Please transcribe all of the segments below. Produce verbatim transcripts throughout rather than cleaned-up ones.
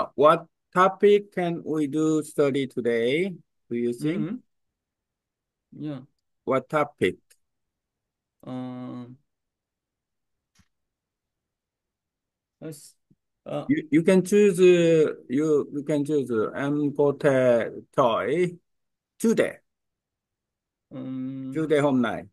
uh, what topic can we do study today? Do you think? Mm-hmm. Yeah. What topic? Uh, let's, uh, You you can choose. Uh, you you can choose. Uh, em có thể chọn chủ đề. Chủ um, đề hôm nay.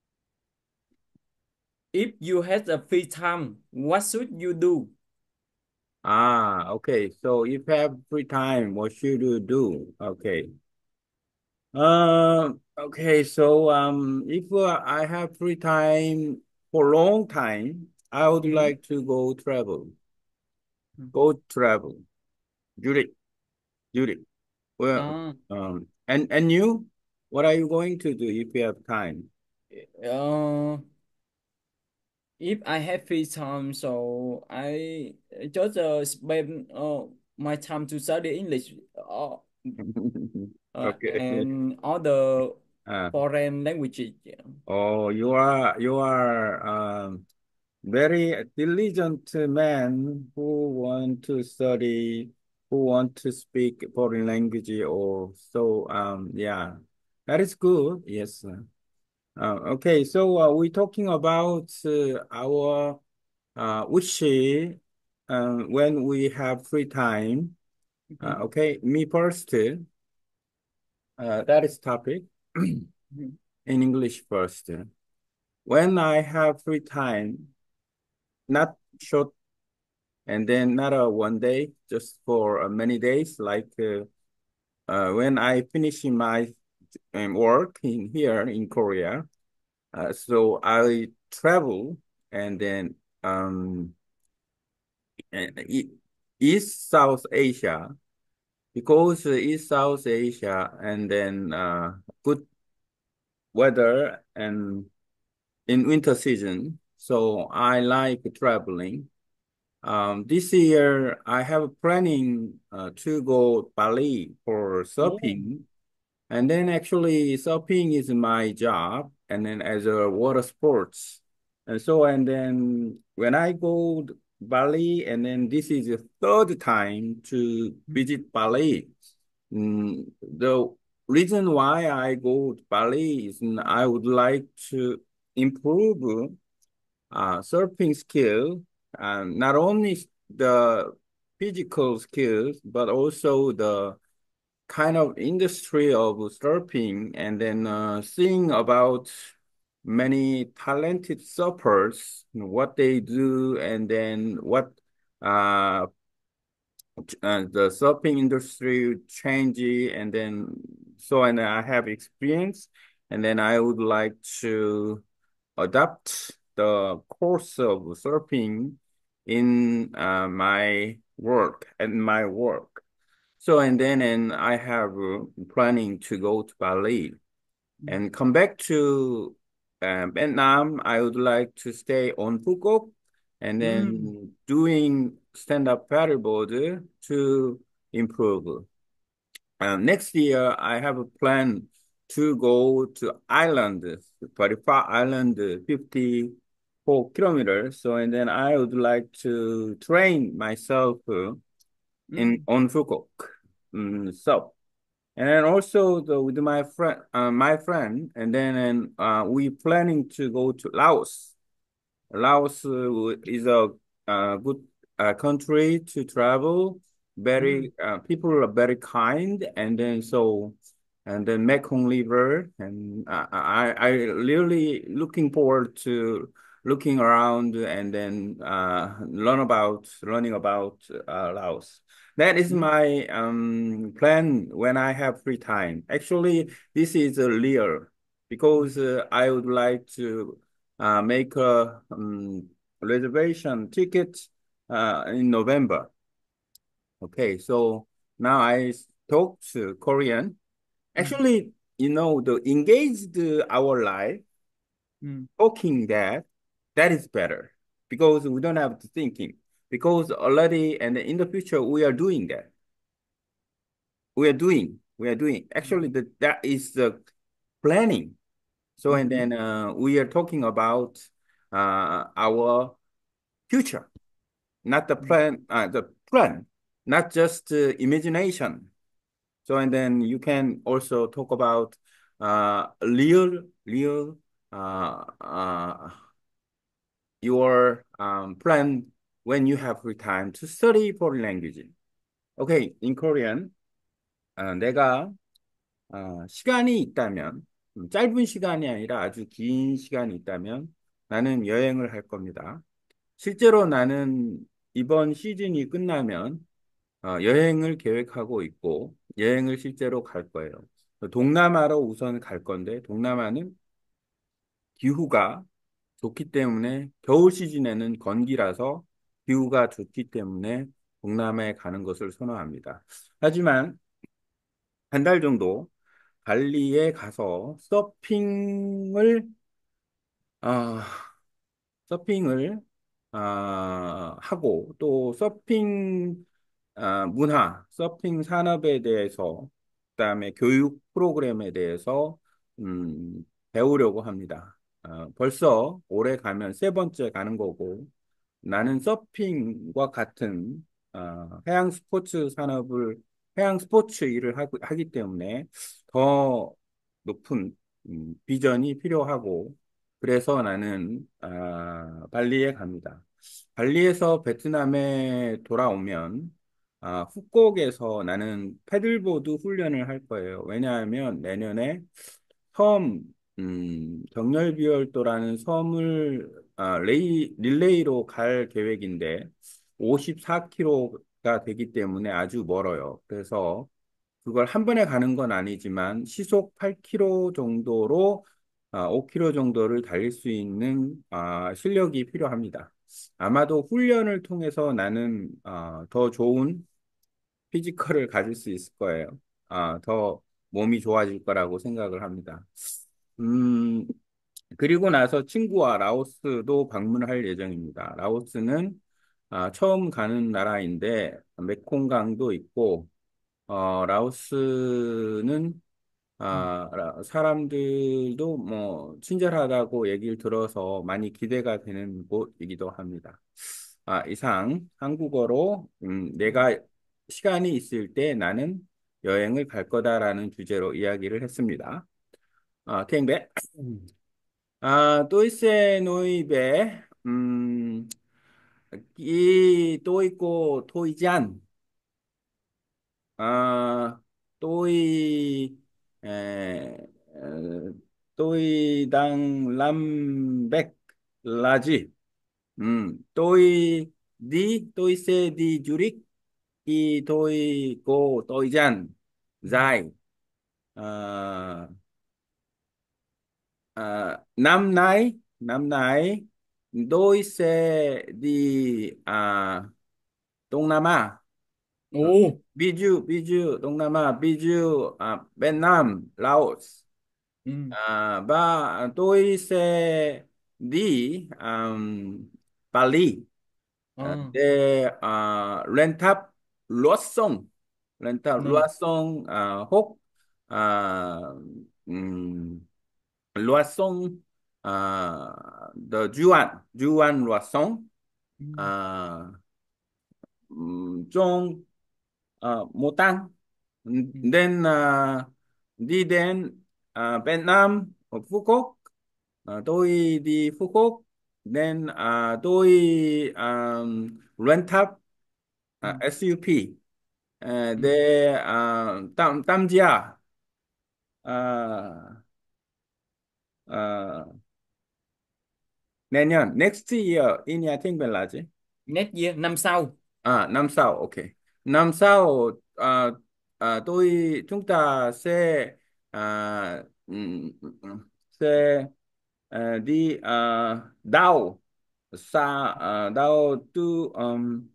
if you had a free time, what should you do? Ah, okay. So if you have free time, what should you do? Okay. Um. Okay. So um, if uh, I have free time for a long time, I would Mm-hmm. like to go travel. Go travel. Zurich. Zurich. Well, Uh, um, and and you, what are you going to do if you have time? uh, if I have free time, so I just uh, spend uh, my time to study English uh, uh, Okay. and other Uh, foreign languages. Yeah. oh, you are you are um very diligent man who want to study, who want to speak foreign language or so. Um, yeah, that is good. Yes. Uh, okay, so uh, we're talking about uh, our uh, wish uh, when we have free time. Uh, Mm-hmm. okay, me first. Uh, that is topic Mm-hmm. in English first. When I have free time, not short and then not a one day, just for uh, many days. Like uh, uh, when I finish my um, work in here in Korea, uh, so I travel and then um, and e- East South Asia because uh, East South Asia and then uh, good weather and in winter season. So I like traveling. Um, this year I have planning uh, to go Bali for Oh. surfing. And then actually surfing is my job and then as a water sports. And so and then when I go to Bali and then this is the third time to visit Bali. Mm, the reason why I go to Bali is mm, I would like to improve uh, surfing skill, and not only the physical skills, but also the kind of industry of surfing, and then uh, seeing about many talented surfers, what they do, and then what uh, uh, the surfing industry change, and then so and I have experience, and then I would like to adapt the course of surfing in uh, my work and my work. So and then and I have uh, planning to go to Bali and come back to uh, Vietnam. I would like to stay on Phuket and Mm-hmm. then doing stand-up paddleboard to improve. Uh, next year, I have a plan to go to island, very far island, fifty-four kilometers. So, and then I would like to train myself uh, in Mm-hmm. on Phuket. Um, so, and then also the, with my friend, uh, my friend, and then and, uh, we planning to go to Laos. Laos uh, is a uh, good uh, country to travel. Mm-hmm. Very uh, people are very kind, and then so and then Mekong River, and I I, I really looking forward to looking around and then uh, learn about learning about uh, Laos. That is Mm-hmm. my um plan when I have free time. Actually, this is a real because uh, I would like to uh, make a um, reservation ticket uh, in November. Okay, so now I talk to Korean. Mm-hmm. Actually, you know, the engaged our life, talking that, that is better because we don't have to thinking because already and in the future we are doing that. We are doing, we are doing. Actually, the, that is the planning. So and Mm-hmm. then uh, we are talking about uh, our future, not the plan, uh, the plan. not just uh, imagination. So and then you can also talk about uh, real, real uh, uh, your um, plan when you have free time to study foreign language. Okay, in Korean, 어, 내가 어, 시간이 있다면 음, 짧은 시간이 아니라 아주 긴 시간이 있다면 나는 여행을 할 겁니다. 실제로 나는 이번 시즌이 끝나면 어, 여행을 계획하고 있고 여행을 실제로 갈 거예요. 동남아로 우선 갈 건데 동남아는 기후가 좋기 때문에 겨울 시즌에는 건기라서 기후가 좋기 때문에 동남아에 가는 것을 선호합니다. 하지만 한 달 정도 발리에 가서 서핑을 아, 서핑을 아, 하고 또 서핑 아, 문화, 서핑 산업에 대해서 그다음에 교육 프로그램에 대해서 음, 배우려고 합니다. 아, 벌써 올해 가면 세 번째 가는 거고 나는 서핑과 같은 어, 해양 스포츠 산업을 해양 스포츠 일을 하고, 하기 때문에 더 높은 음, 비전이 필요하고 그래서 나는 아, 발리에 갑니다. 발리에서 베트남에 돌아오면 아, 푸꾸옥에서 나는 패들보드 훈련을 할 거예요. 왜냐하면 내년에 섬 음, 정열비월도라는 섬을 아, 레이, 릴레이로 갈 계획인데 오십사 킬로미터가 되기 때문에 아주 멀어요. 그래서 그걸 한 번에 가는 건 아니지만 시속 팔 킬로미터 정도로 아, 오 킬로미터 정도를 달릴 수 있는 아, 실력이 필요합니다. 아마도 훈련을 통해서 나는 아, 더 좋은 피지컬을 가질 수 있을 거예요. 아, 더 몸이 좋아질 거라고 생각을 합니다. 음, 그리고 나서 친구와 라오스도 방문할 예정입니다. 라오스는 아, 처음 가는 나라인데 메콩강도 있고 어, 라오스는 음. 아, 라- 사람들도 뭐 친절하다고 얘기를 들어서 많이 기대가 되는 곳이기도 합니다. 아, 이상 한국어로 음, 음. 내가 시간이 있을 때 나는 여행을 갈 거다라는 주제로 이야기를 했습니다. 아, 탱배. À, tôi sẽ nói về um, cái tôi có thời gian. À, tôi ờ, ờ, tôi đang làm việc là gì? Ừm, tôi đi tôi sẽ đi du lịch khi tôi có thời gian Ừ. dài. À, à, năm nay năm nay tôi sẽ đi à, Đông Nam Á. Ờ, Ồ. ví dụ ví dụ Đông Nam Á ví dụ à, Việt Nam Laos Ừ. à, và tôi sẽ đi um, Bali à, Ờ. để à, lên tháp Lúa Sông lên tháp Lúa Ừ. Sông à, hút à, um, Lúa Sông à, the Juan Juan Lúa Sông Ừ. à, 음, 좀 어, 못한 Ừ. then uh, đi đến uh, Việt Nam ở Phú Quốc. Ờ, tôi đi Phú Quốc then uh, tôi um, rent up Ừ. uh, ét u pê uh, Ừ. để uh, tham tham gia uh, uh, 내년 next year in I think là gì? Nét year năm sau. À, năm sau, ok. Năm sau, à, à, tôi chúng ta sẽ à, ừm, sẽ à, đi à, đảo xa à, đảo từ um,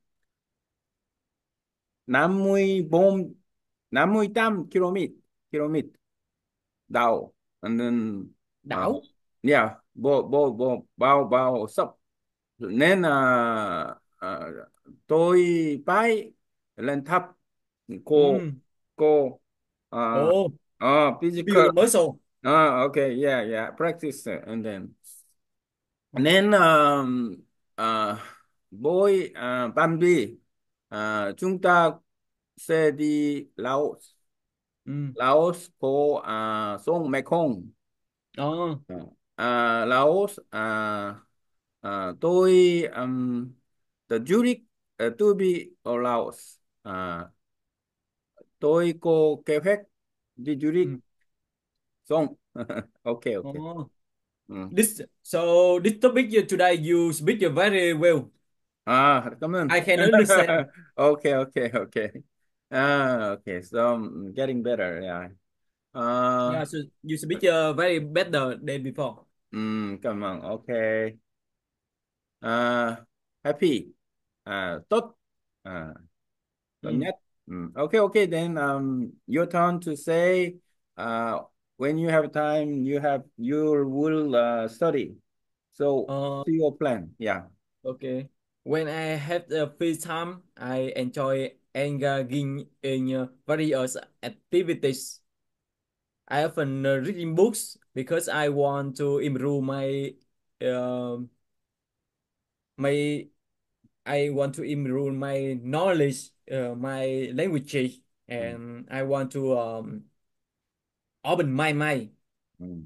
năm mươi bốn năm mươi tám km km đảo and then uh, Đảo. yeah bo bo bo bao bao sắp nên là à, tôi phải lên tháp cô Ừ. cô uh, Ồ. uh, physical Build muscle. uh, okay yeah yeah practice and then nên um, uh, boy uh, Bambi À, chúng ta sẽ đi Laos. Ừ. Laos có à, sông Mekong. Ờ. À, à, Laos à, à, tôi um, the Zurich uh, to be ở Laos. À, tôi có kế hoạch đi Zurich Ừ. xong. Ok, ok. Ờ. Ừ. This so this topic you- today you speak very well. À, cảm ơn. I can understand. Ok, ok, ok. Ah, okay, so I'm getting better, yeah. Yeah, Uh, so you speak uh, very better than before. um, cảm ơn, ok. Uh, happy. À, tốt. À, tốt Ừ. nhất. Mm, okay, okay, then um, your turn to say uh, when you have time, you have you will uh, study. So, Uh, what's your plan? Yeah. okay. When I have the free time, I enjoy engaging in uh, various activities. I often uh, reading books because I want to improve my um my I want to improve my knowledge, uh, my language, Mm, and I want to um, open my mind. mm,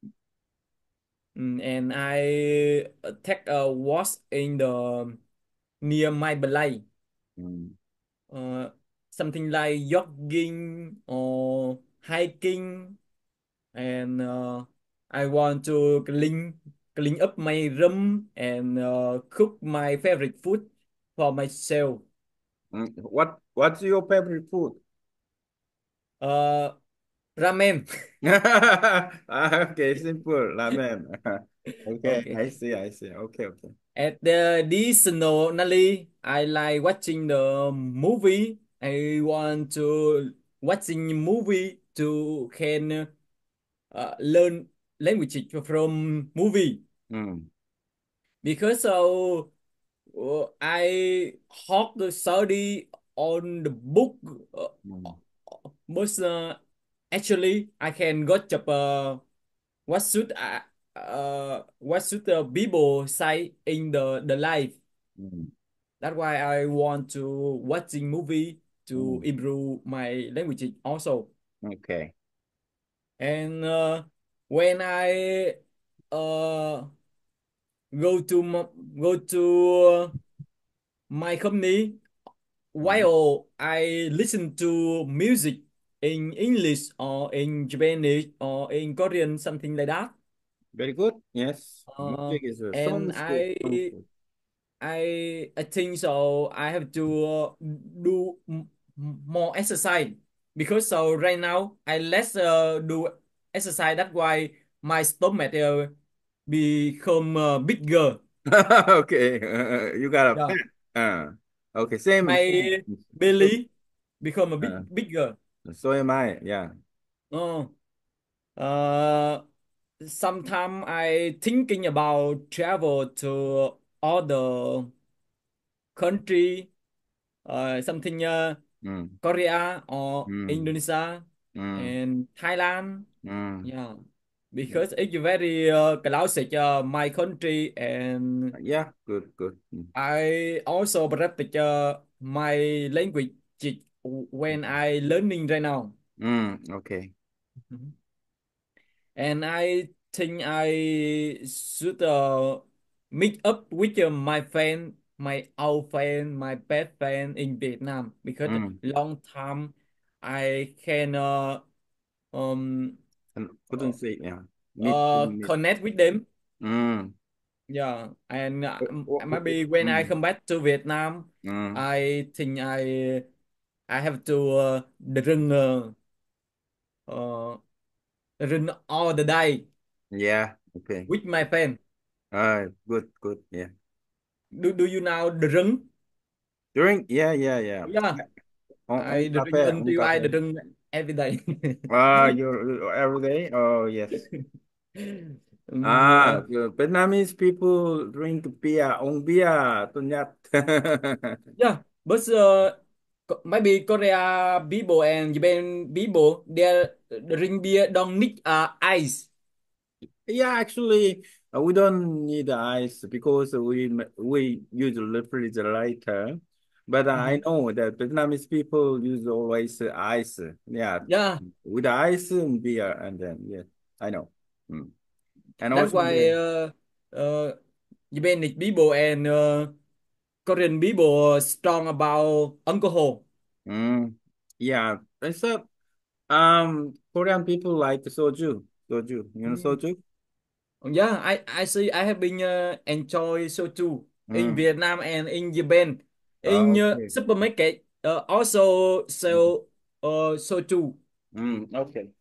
Mm, and I uh, take a walk in the near my place, mm, uh, something like jogging or hiking, and uh, I want to clean clean up my room and uh, cook my favorite food for myself. mm. What What's your favorite food? Uh, Ramen. Ah, okay, simple. Ramen. Okay, Okay. I see, I see. Okay, okay. At the additionally, I like watching the movie. I want to watching movie to can uh, learn language from movie Mm, because so uh, I hope the study on the book. Uh, mm, but uh, actually, I can go to uh, what should I, uh, what should the people say in the the life. mm, That's why I want to watching movie to mm. improve my language also. Okay. And uh, when I uh, go to m- go to my company, Mhm. while I listen to music in English or in Japanese or in Korean, something like that. Very good. Yes. Uh, Music is a song and is good. Song is I good. I I think so. I have to uh, do m more exercise because so right now I less uh, do exercise. That's why my stomach uh, become uh, bigger. Okay. Uh, you got a Yeah, fat. Uh, okay. Same. Same. my belly become a bit Uh, bigger. so am I. Yeah. Oh, uh, sometimes I thinking about travel to other country, uh, something uh, Mm, Korea or mm, Indonesia mm, and Thailand. mm. Yeah, Yeah. because it's very uh, close to my country, and Yeah. Good. Good. Mm, I also practice uh, my language when I learning right now. mm, okay. Mhm. And I think I should uh, meet up with uh, my friend, my old friend, my best friend in Vietnam because Mm. long time I can uh, um And couldn't uh, say. Yeah. Meet. uh, Couldn't meet. connect with them. Mm. Yeah, and uh, Oh, oh, oh, oh, maybe when I mm, come back to Vietnam, mm. I think I I have to uh, drink uh, uh, drink all the day Yeah. Okay. with my friend. Uh, good. Good. Yeah. Do do you now drink? Drink. Yeah. Yeah. Yeah. Yeah, On, on I cà drink phê. On until cà I phê. drink every day. Ah, you every day? Oh, yes. Um, uh, Ah, the Vietnamese people drink beer, uống beer, tốt nhất. yeah, but uh, co- maybe Korea people and Japan people they drink beer don't need uh, ice. Yeah, actually, uh, we don't need ice because we ma- we use refrigerator. But I Mhm. know that Vietnamese people use always uh, ice. Yeah, Yeah, with ice and beer, and then yeah, I know. Mm. And that's also why the uh, uh, Japanese people and uh, Korean people are strong about alcohol. mm, yeah, and so um Korean people like soju, soju. You know Mm. soju? Yeah, I I see. I have been uh, enjoy soju in Mm. Vietnam and in Japan. In uh, Okay. supermarket, uh, also Mm. sell uh, soju. Mm. Okay.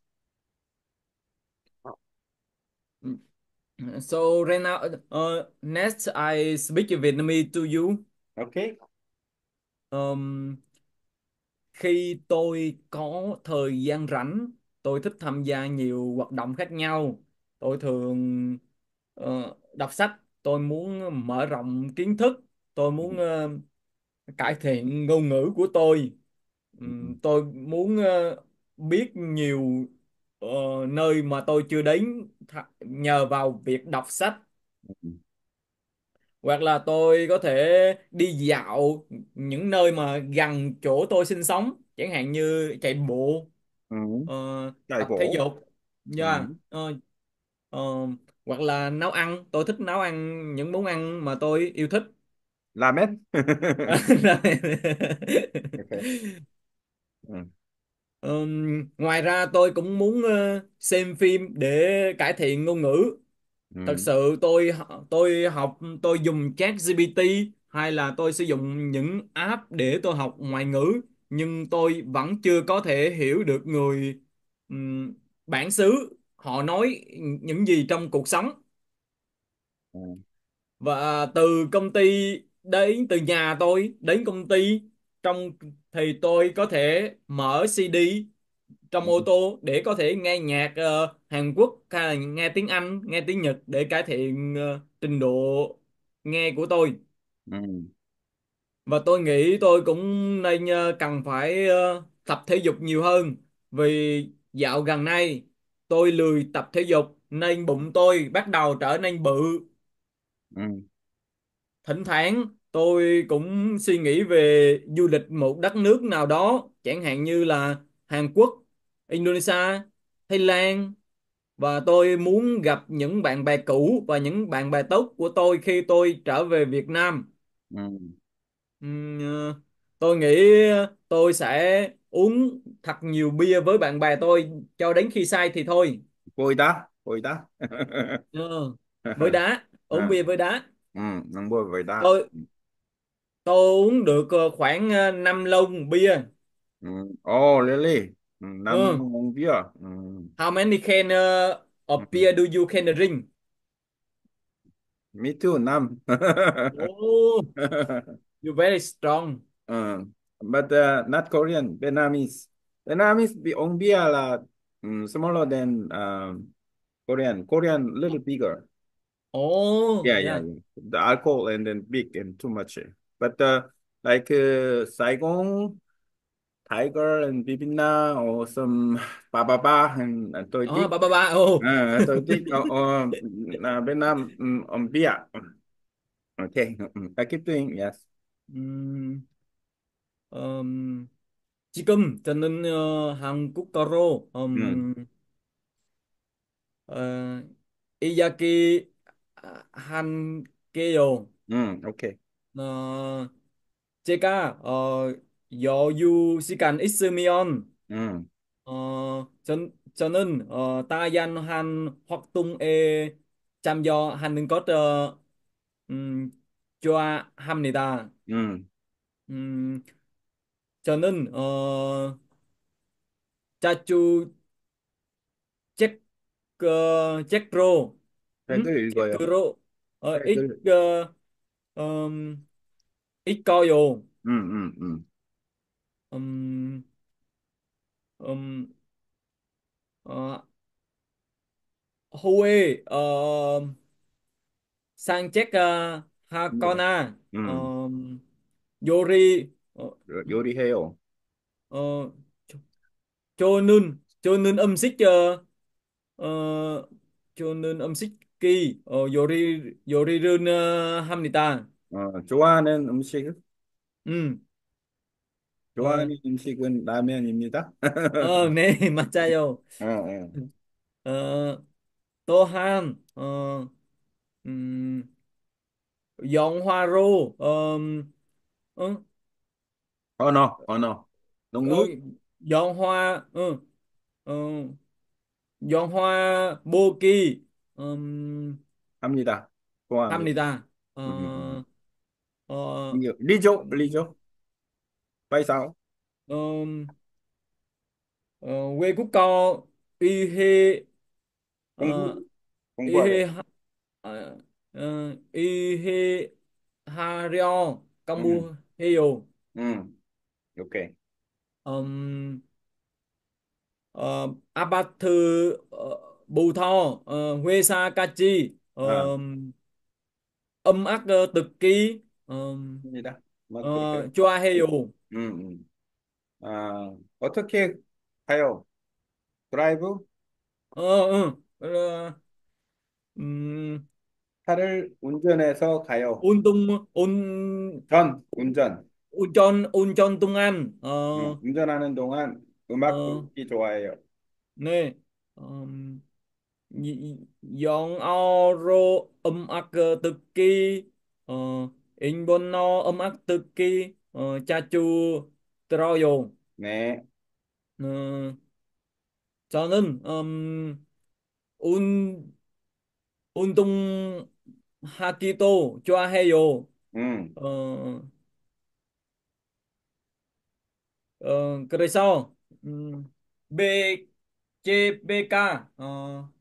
Mm. So right now, uh, next I speak Vietnamese to you. Okay. Um, Khi tôi có thời gian rảnh, tôi thích tham gia nhiều hoạt động khác nhau. Tôi thường ờ, đọc sách, tôi muốn mở rộng kiến thức, tôi muốn ờ, cải thiện ngôn ngữ của tôi. Mm. Ừm, tôi muốn ờ, biết nhiều ờ, nơi mà tôi chưa đến th- nhờ vào việc đọc sách, Mm. hoặc là tôi có thể đi dạo những nơi mà gần chỗ tôi sinh sống, chẳng hạn như chạy bộ, Mm. ờ, Chạy tập thể bộ. dục, yeah. Mm. ờ, ờ, Hoặc là nấu ăn, tôi thích nấu ăn những món ăn mà tôi yêu thích. Ramen. Okay. Mm. Ừm, ngoài ra tôi cũng muốn ờ, xem phim để cải thiện ngôn ngữ. Thật Mm. sự tôi tôi học tôi dùng chat G P T hay là tôi sử dụng những app để tôi học ngoại ngữ, nhưng tôi vẫn chưa có thể hiểu được người ừm, bản xứ họ nói những gì trong cuộc sống. Mm. Và từ công ty đến từ nhà tôi đến công ty, trong thì tôi có thể mở xê đê trong ô tô để có thể nghe nhạc ờ, Hàn Quốc hay là nghe tiếng Anh, nghe tiếng Nhật để cải thiện ờ, trình độ nghe của tôi. Mm. Và tôi nghĩ tôi cũng nên ờ, cần phải ờ, tập thể dục nhiều hơn, vì dạo gần đây tôi lười tập thể dục nên bụng tôi bắt đầu trở nên bự. Mm. Thỉnh thoảng tôi cũng suy nghĩ về du lịch một đất nước nào đó, chẳng hạn như là Hàn Quốc, Indonesia, Thái Lan, và tôi muốn gặp những bạn bè cũ và những bạn bè tốt của tôi khi tôi trở về Việt Nam. Mm. Ừm, ờ, tôi nghĩ tôi sẽ uống thật nhiều bia với bạn bè tôi cho đến khi say thì thôi. Vui đó, vui đó. Ờ, với đá, uống À, bia với đá. ừ, ăn bôi với đó. Tôi tôi uống được ờ, khoảng uh, năm lon bia. Mm. Oh, really? Mm, năm Ừ. uống bia. Mm. How many can uh, of Mm. beer do you can drink? Me too, năm. Oh, you very strong. Uh, but uh, not Korean, Vietnamese. Vietnamese be uống bia là mm, smaller than um, Korean. Korean little bigger. Oh, Yeah, yeah, yeah. yeah. The alcohol and then big and too much. But uh, like uh, Saigon, Tiger and Bibina or some Bababa and, and tôi Oh, thích. ba ba ba. Oh. À, tôi thích ở, ở, là Việt Nam um, um, bia. Okay, mm, I keep doing yes. 음, 음, 지금 저는 어, 한국어로 Mm, 음, 어, 이야기 한 게요. mm, okay. 어, 제가 어, 여유 시간 있으면 Mm, 어, 전, 저는 어, 다양한 활동에 참여하는 것 어, 음, 좋아합니다. mm. 음, 저는 어, 자주 책, 어, 책으로 음? 책을 읽어요. 책으로 어, 읽, 책을. 어, 음, 읽어요. 음, 음, 음. 음, 음, 어, 후에 어, 산책 어, 네. 하거나 음, 어, 요리 어, 요- 요리해요. 어, cho, cho nên cho nên âm xích ờ, ờ, cho nên âm xích kỳ 어, 요리 요리를 어, 합니다. 어, 좋아하는 음식? 음. 어, 좋아하는 음식은 라면입니다. 어, 네, 맞아요. 어, 어. 어, 또한, 어, 음, 영화로, 음, 어, 언어, 언어. 어, 동물? 영화, 어, 어, 영화 보기, 음, 합니다. 좋아합니다. 합니다. 음, 음, 음. 어, 어, 이거 리조, 음, 리조. Tại sao? 음, 어, 외국 거 의회, 어, 공부, 공부하래. 의회, 하- 어, 어, 의회 하려 음, 공부해요. 음, 오케이. 음, 어, 아파트 어, 부터 어, 회사까지 아, 음, 음악 어, 듣기 음, 합니다. 막 어, 들어요. 좋아해요. 음, 음. 아, 어떻게 가요? 드라이브? 어, 어, 어, 음, 차를 운전해서 가요. 운동 운 전, 운전. 운전 운전 동안 어, 어, 운전하는 동안 음악 어, 듣기 좋아해요. 네. 음, 이- 이- 영어로 음악 어, 듣기 어, 일본어 음악 듣기 어, 자주 들어요. 네. 어, 저는 음, 운 운동하기도 좋아해요. 음, 어, 어, 그래서 음, 배, 제 배가 어,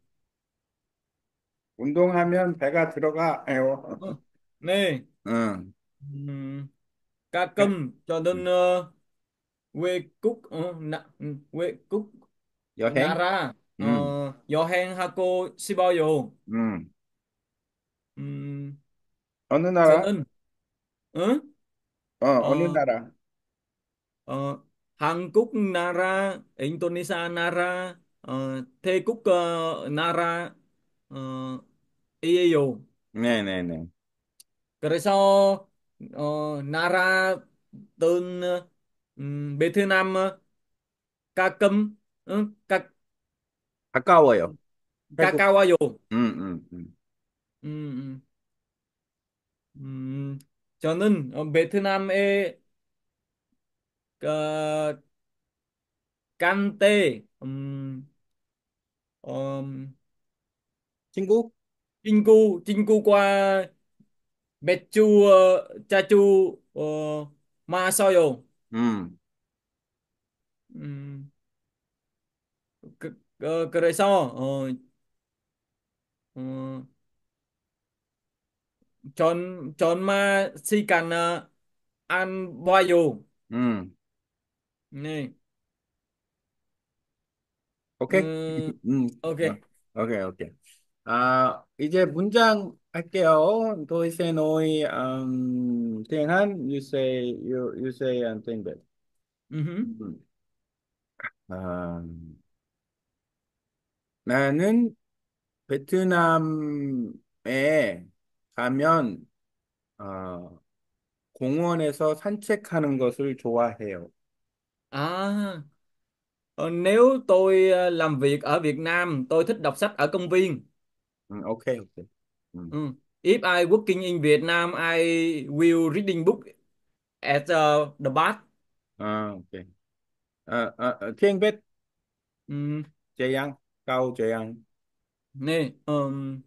운동하면 배가 들어가요. 어, 네. 응. 음, 배- 가끔 저는 어, 외국 어, 나, 음, 외국 여행? 나라 음, 어, 여행하고 싶어요. 음. 음, 어느 나라? 저는 응? 어, 어느 어, 나라? 어, 한국 나라, 인도네시아 나라, 어, 태국 어, 나라 어, 이에요. 네네네. 그래서 어, 나라 떤 음, 베트남 가끔 응? 가, 가까워요. 태국. 가까워요. 음, 음, 음. 음, 음. 음, 저는 어, 베트남에 어, 깐테 음, 음, 친구? 친구 친구과 맥주 어, 자주 어, 마셔요. 음, 음, 그, 어, 그래서 어, 어, 전 전마 시간 어, 안 봐요. 음. 네. 오케이? 음, 음, 어, 오케이. 오케이, 오케이. 아, 이제 문장 할게요. Tôi sẽ nói um, tiếng Hàn. You say, you, you say and tiếng Việt. 음흠. 음. 아, 나는 베트남에 가면 어, 공원에서 산책하는 것을 좋아해요. À, ờ, nếu tôi ờ, làm việc ở Việt Nam, tôi thích đọc sách ở công viên. 음, 오케이, 오케이. 음. Ừ. If I working in Vietnam, I will reading book at uh, the park. 아, 오케이. 아, 아, 아, tiếng Việt, Ừ. Giang, câu Giang. Nè, ừm,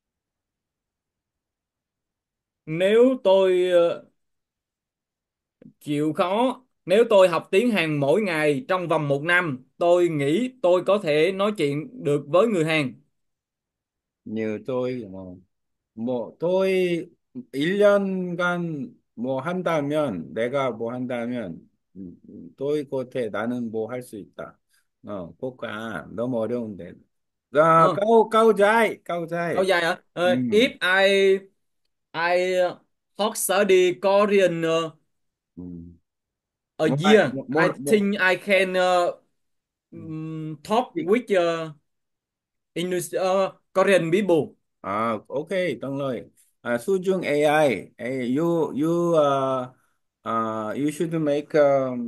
nếu tôi ờ, chịu khó, nếu tôi học tiếng Hàn mỗi ngày trong vòng một năm, tôi nghĩ tôi có thể nói chuyện được với người Hàn. như tôi 뭐, 뭐 tôi 일 년간 뭐 한다면 내가 뭐 한다면 음, 음, tôi có thể 나는 뭐 할 수 있다. 어, 그거가 너무 어려운데. 아, Ờ, câu câu dài, câu câu dài. dài hả? Ờ, if 음. I I uh, hot study Korean uh, 음. a 뭐, 아, year. 뭐, I 뭐, 뭐. think I can uh, 음. mm, talk 이- with uh, English uh, Korean people. 아, 오케이, 동로이. 아, 수중 에이아이. 에이, you, you, uh, uh, you should make um,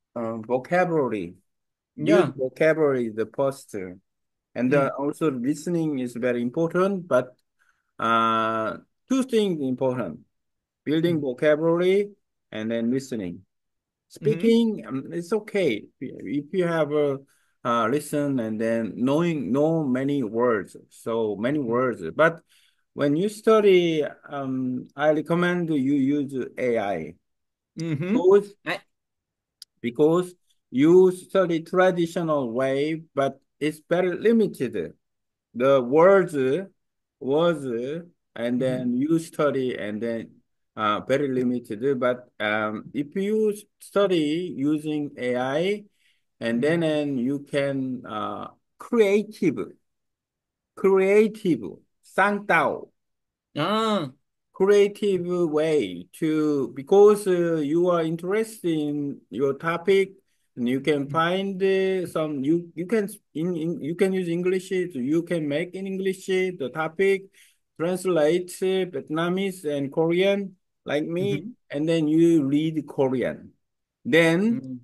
uh, vocabulary. Use Yeah. vocabulary, the first. And uh, Ừ. also listening is very important, but uh, two things important, Ừ. building vocabulary and then listening. Ừ. Speaking, um, it's okay if you have a uh, listen and then knowing know many words, so many Ừ. words. But when you study, um, I recommend you use A I Ừ. because Ai- because you study traditional way, but it's very limited. The words was and Ừ. then you study and then uh, very limited. But um, if you study using A I and Ừ. then and you can uh, creative, creative, sáng tạo, À. creative way to because uh, you are interested in your topic and you can Ừ. find uh, some you you can in, in you can use English so you can make in English the topic translate uh, Vietnamese and Korean like me Ừ. and then you read Korean then Ừ.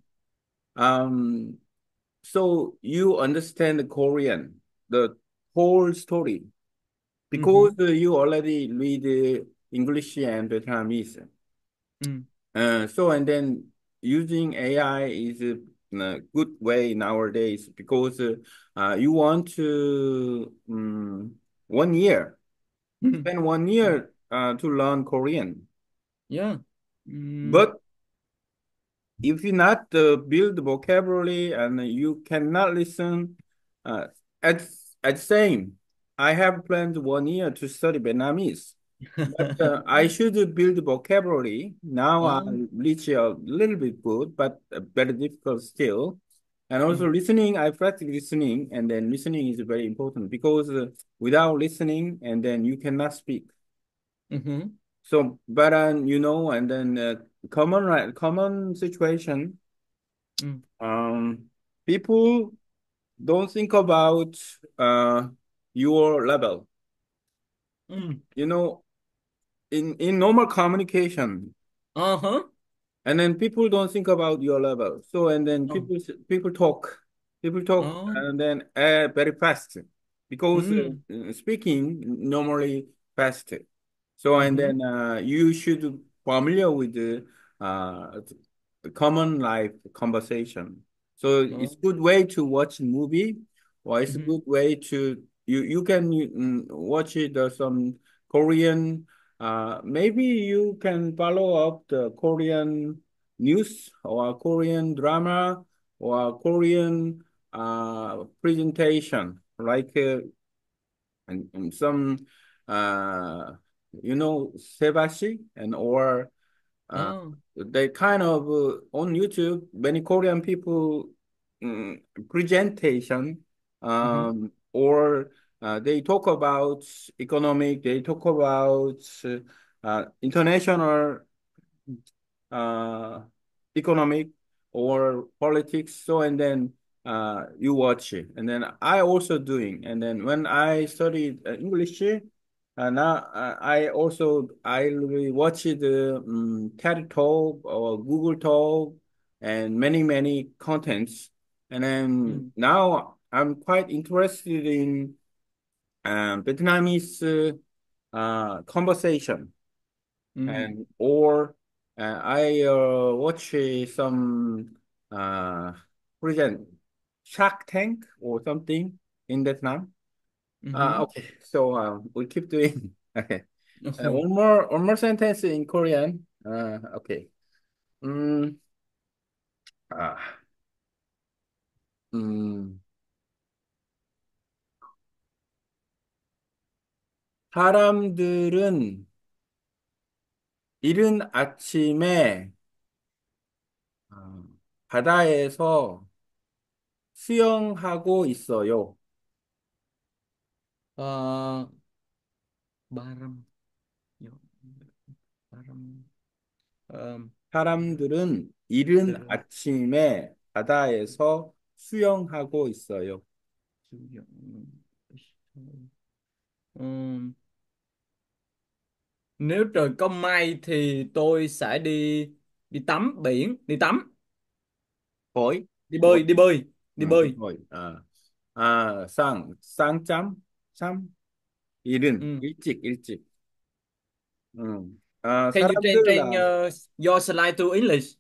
um so you understand the Korean the whole story because Ừ. uh, you already read uh, English and Vietnamese. Ừ. Uh, so and then using A I is a, a good way nowadays because uh, uh, you want to um, one year Ừ. spend one year uh, to learn Korean. Yeah. Ừ. But if you not uh, build vocabulary and you cannot listen, uh, at at same, I have planned one year to study Vietnamese, but uh, I should build vocabulary. Now I Ờ. reach a little bit good, but uh, very difficult still. And Ừ. also listening, I practice listening, and then listening is very important because uh, without listening, and then you cannot speak. Ừ. So, but uh, you know, and then uh, common right, common situation. Ừ. Um, people don't think about uh your level. Ừ. You know, in in normal communication, Ờ hả. and then people don't think about your level. So and then Ờ. people people talk, people talk, Ờ. and then uh, very fast because Ừ. uh, speaking normally fast. So and Ừ. then uh, you should familiar with the uh, common life conversation. So Ờ. it's good way to watch movie, or it's a Ừ. good way to you you can mm, watch it uh, some Korean. Uh, maybe you can follow up the Korean news or Korean drama or Korean uh, presentation, like uh, and, and some uh, you know Sebashi and or uh, Ờ. they kind of uh, on YouTube many Korean people um, presentation Ừ. um, or uh, they talk about economic, they talk about uh, uh, international uh, economic or politics. So and then uh, you watch it, and then I also doing. And then when I studied uh, English, uh, now uh, I also I really watch the um, TED Talk or Google Talk and many many contents. And then Ừ. now I'm quite interested in um, Vietnamese uh, uh, conversation Ừ. and or uh, I uh, watch uh, some uh present Shark Tank or something in Vietnam. Uh, Ừ. okay, so uh, we keep doing. Okay, uh, Ồ. one more one more sentence in Korean. Uh, okay. 음, 아, 음, 사람들은 이른 아침에 어, 바다에서 수영하고 있어요. Ờ. Ba răm. Ba răm. Ờ. 사람들은 이른 Là 아침에 바다에서 수영하고 있어요. sử dụng. Ừm, nếu trời có mây thì tôi sẽ đi đi tắm biển, đi tắm. Bối. Đi Bối. bơi, đi bơi, Ừ, đi bơi. bối. À, à, sang, sang chấm, chấm. 이른, Ừ. 일찍, 일찍. 음. 아, Can you train 사람들, train uh, your slide to English?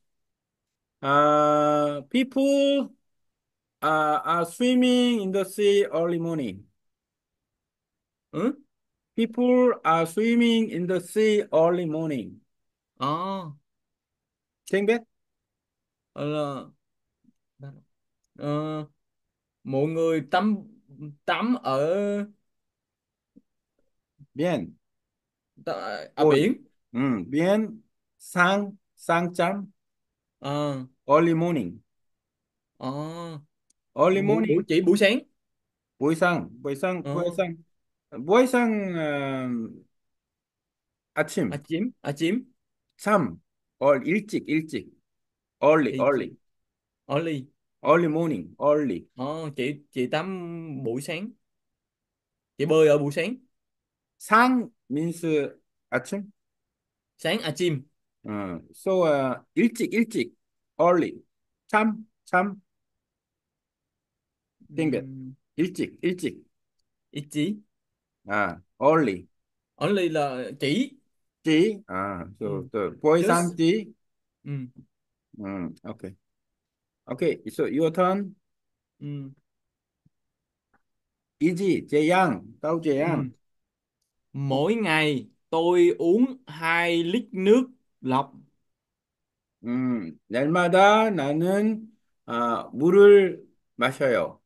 아, people are, are swimming in the sea early morning. Ừ. People are swimming in the sea early morning. Ờ, Tiếng biết? là ờ, mọi người tắm tắm ở ở Good. biển. 음, bien, sang, 쌍짬, Ờ, early morning. ờ, early buổi buổi morning, chỉ buổi sáng. buổi sáng, buổi sáng, buổi Ờ, sáng, buổi sáng, 어, à 아침, chím, à chím. 참, or, 일찍, 일찍, early, Thì chị early, ở ly. early morning, early. Ờ, chị chị tắm buổi sáng, chị bơi ở buổi sáng. 상 means 아침. Sáng à chim. 어, so, 어, 일찍, 일찍, early. 참, 참, 땡볕. Ừm, 일찍, 일찍. ít chí. 아, early. Ở ly là chỉ. 찌, 아, so, Ừ. so, buổi sáng Just. 찌. Ừ. 음, okay. Okay, so your turn. Ừ. Easy, Jae-yang, tao Jae-yang. Ừ. Mỗi ngày tôi uống hai lít nước lọc. 음, 날마다 나는 아, 물을 마셔요.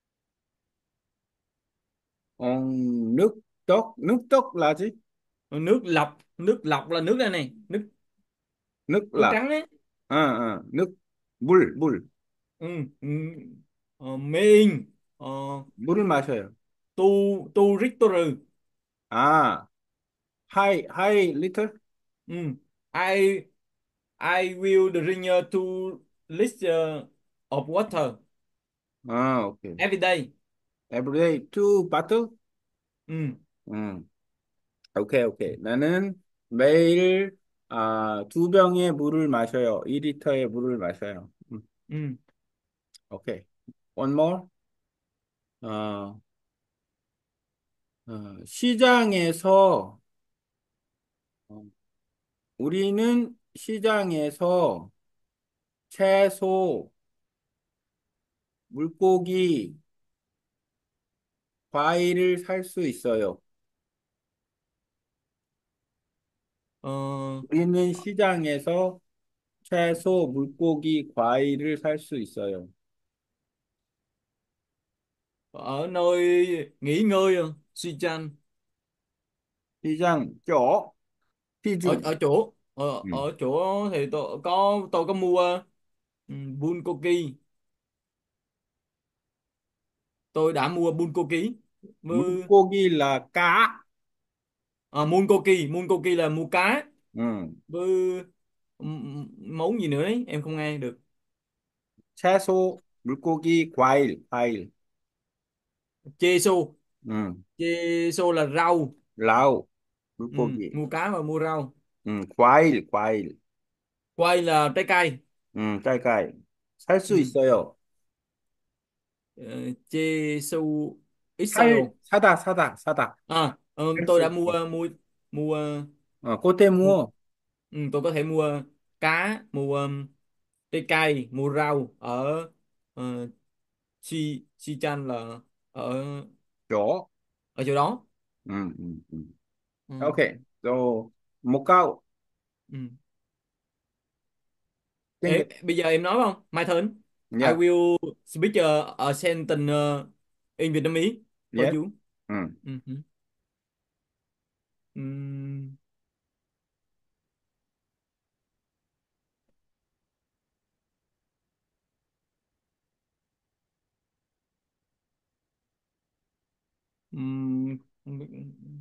어, nước 떡, nước 떡 là gì? Nước lọc, nước lọc là nước đây này, nước nước nước lọc. trắng ấy. À, à, nước 물, 물. Ừ. Ừ. Ờ, Mein, ờ, 물을 마셔요. tu tu Victor. 아, hai, hai liter? Ừ. I I will drink uh, two liters uh, of water 아, 오케이. every day. Every day two bottle? Ừ. 음, 오케이, 오케이. 나는 매일 아, 두 병의 물을 마셔요. 이 리터의 물을 마셔요. 음, Ừ. 오케이. One more. 어, 어, 시장에서 어, 우리는 시장에서 채소, 물고기, 과일을 살 수 있어요. Ờ, 우리는 시장에서 채소, 물고기, 과일을 살 수 있어요. ở nơi nghỉ ngơi uh, suy tranh. 시장, chỗ, ở 시중. ở chỗ ở 음. ở chỗ thì tôi có tôi có mua um, bulgogi. Tôi đã mua bulgogi với 물고기 là cá. à, bulgogi bulgogi là mua cá 음. với ừm, món gì nữa đấy em không nghe được. 채소, 물고기, 과일, 과일. Cheso. 음. Cheso là rau. 라우, Ừ, 물고기. mua cá và mua rau. 음. 과일, 과일. Quay là trái cây. 음. 깔깔. 살 수 Ừ. 있어요. Ờ, Cheso 살, Israel. 사다, 사다, 사다. À, ờ, 살 tôi 수 đã 있어. mua mua mua 어, 꽃에 mua 무어. ừ, tôi có thể mua cá, mua um, trái cây, mua rau ở uh, Chi Chi Chan là ở chỗ. ở chỗ đó. 음, 음, 음. Ừ. 오케이. 또, 못 가고, Ừ. 땡겨. Ê, bây giờ em nói không? My turn. I 야, will speak a, a sentence uh, in Vietnamese for 예? you. 음. Ừ. Ừ. Ừm, ừm, không biết.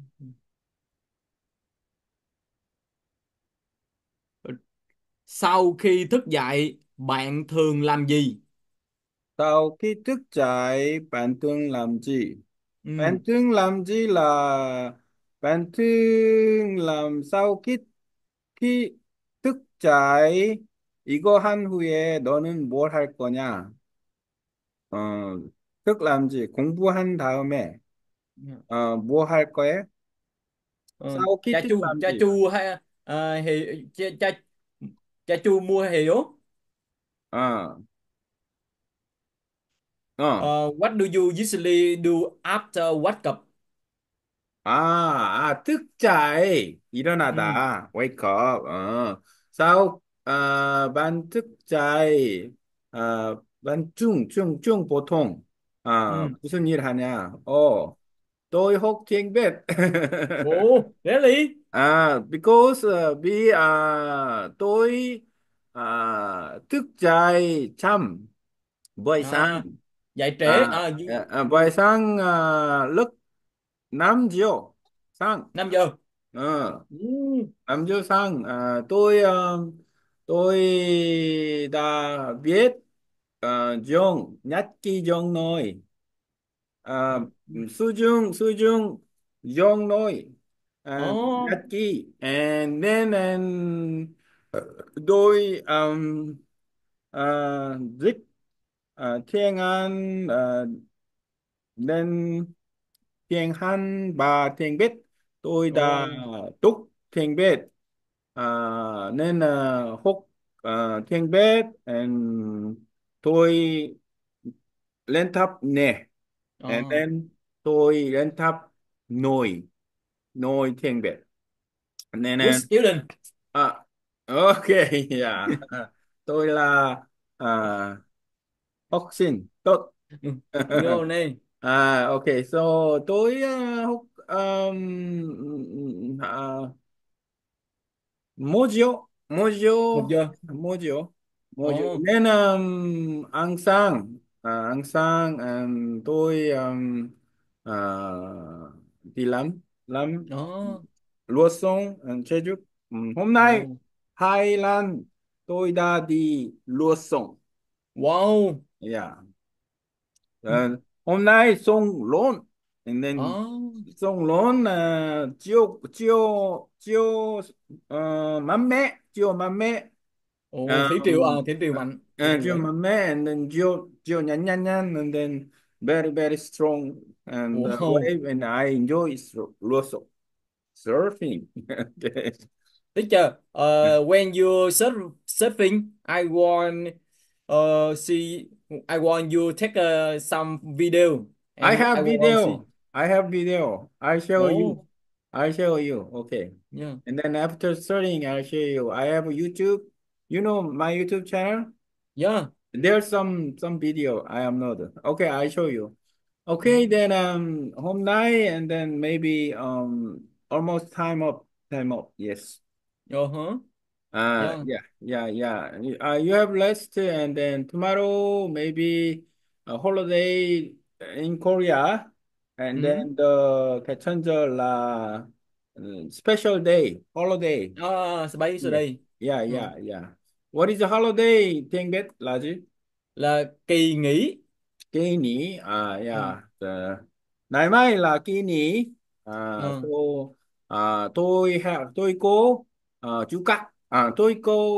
Sau khi thức dậy, bạn thường làm gì? Sau khi thức dậy, bạn thường làm gì? Ừ. Bạn thường làm gì là bạn thường làm sau khi khi thức dậy. 이거 한 후에 너는 뭘 할 거냐? 어, tức làm gì? 공부한 다음에 어, 뭐 할 거야? Ờ, Sau khi cha thức chu làm cha gì? chu hay à, hì, cha, cha cha chu mua hiểu. Ờ, ờ. Ờ, what do you usually do after World Cup? 아, 아, thức dậy, Ừ, 일어나다, wake up. 어. Sau 아, ban thức dậy, 아, ban 중, 중, 중 보통 아, ừ. 무슨 일 하냐? 어, tôi hốt tiếng Việt. Ồ, really? À, because uh, vì à, tôi à, thức dậy chăm buổi sáng. À, dạy trễ À, à, à, you, à, buổi you, sáng à, lúc năm giờ sáng. năm giờ. Ờ. Ừ. Năm giờ sáng à, tôi ờ, tôi đã viết uh, dòng nhật ký dòng nói à, Ừ. 수중 수중 dòng nói à, Ồ, nhật ký and then and tôi um, uh, dịch uh, tiếng Anh uh, nên tiếng Hàn và tiếng Việt tôi đã ồ, tốt tiếng Việt. À, nên là hút à, tiếng Việt and tôi lên thấp nè and ờ. then tôi lên thấp nồi nồi tiếng Việt nên Good là student. à, ok. Yeah. Tôi là à, học sinh tốt. Ừ. Vô này. À, ok, so tôi uh, hút um, à, Mojo, Một Mojo, giờ. Mojo, Mojo. Ồ, Nên um, ăn sáng, à, ăn sáng um, tôi um, à, đi làm, làm ồ, lúa sống ở Jeju. Um, hôm nay ồ. Thái Lan tôi đã đi lúa sống. Wow. Yeah. Ừ. Ờ, hôm nay sông lớn, and then Ồ, sông lớn là chiều chiều chiều uh, mát mẻ, chiều mát mẻ. ồ, thủy triều à, Um, thủy triều mạnh. uh, Ồ, chiều vậy. mát mẻ, and then chiều chiều nhăn nhăn nhăn, and then very very strong and uh, Wow. wave, and I enjoy sur- also surfing. Okay. Teacher, uh, when you surf, surfing, I want uh see, I want you take uh, some video, I and I have want see. video. I have video. I show you. Oh, I show you. Okay. yeah, And then after studying, I'll show you. I have a YouTube. You know my YouTube channel? yeah. There's some some video I uploaded. Okay, I show you. Okay, Mm. then um home night and then maybe um almost time up. Time up. Yes. Uh-huh. Uh Yeah. yeah, yeah, yeah. You- Uh, you have rest and then tomorrow maybe a holiday in Korea and Mm. then the Kaechanjeol là uh, special day, holiday. À, bay rồi Yeah, đây. yeah, Ừ. yeah, yeah. What is the holiday tiếng Việt là gì? Là kỳ nghỉ. Kỳ nghỉ. À, Ừ. yeah. The, ngày mai là kỳ nghỉ. À, so, Ừ. à, tôi ha, tôi có à, chú cắt. À, tôi có